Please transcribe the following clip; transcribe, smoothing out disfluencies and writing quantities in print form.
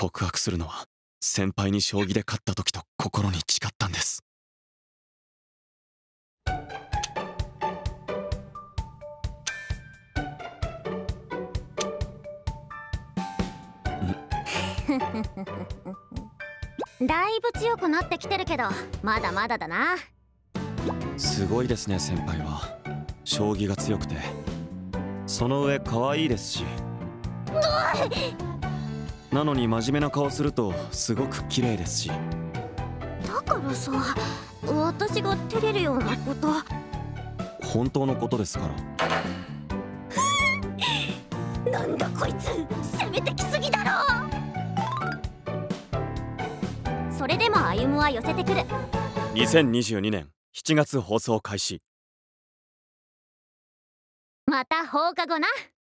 告白するのは先輩に将棋で勝った時と心に誓ったんです。 だいぶ強くなってきてるけどまだまだだな。 すごいですね、先輩は。将棋が強くて、その上可愛いですし。なのに真面目な顔するとすごく綺麗ですし。 だからさ、私が照れるようなこと。 本当のことですから。 なんだこいつ、攻めてきすぎだろ。それでも歩は寄せてくる。 2022年7月放送開始。 また放課後な。